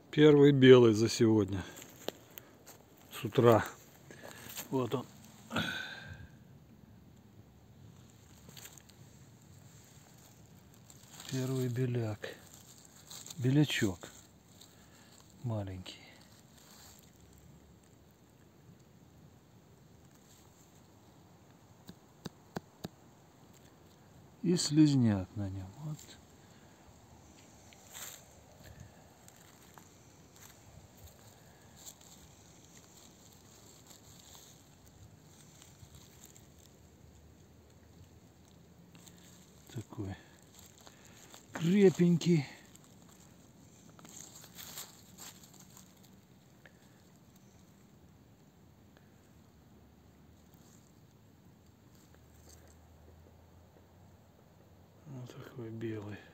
Первый белый за сегодня. С утра. Вот он. Первый беляк. Белячок. Маленький. И слизняк на нем. Вот. Такой крепенький. Вот такой белый.